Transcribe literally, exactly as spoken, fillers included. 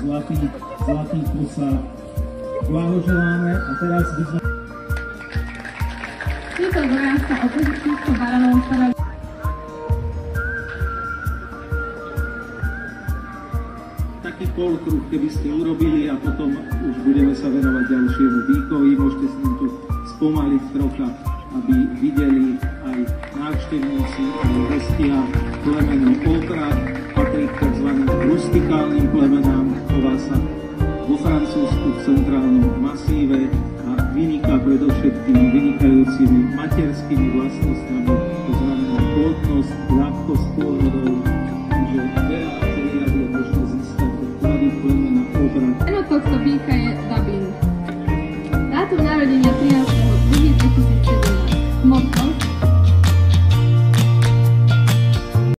zlatý, zlatý kusák. Blahoželáme a teraz by sme... Tieto dvojázka opozičných baranov starali. Taký polkruh, keby ste urobili a potom už budeme sa venovať ďalšiemu výkovi. Môžete si tu spomaliť trocha, aby videli aj návštevníci, aj hostia plemeno Otrad, patrí k tzv. Rustikálnym plemenám, chová sa vo Francúzsku v centrálnom masíve a vyniká predovšetkým vynikajúcimi materskými vlastnosťami, to znamená plodnosť, ľahkosť pôrodov, že veľa materiál je možné získať od plady plemena Otrad. Meno tohto býka je Dublin. Dátum narodenia trinásteho júla dvetisícsedemnásť. Motto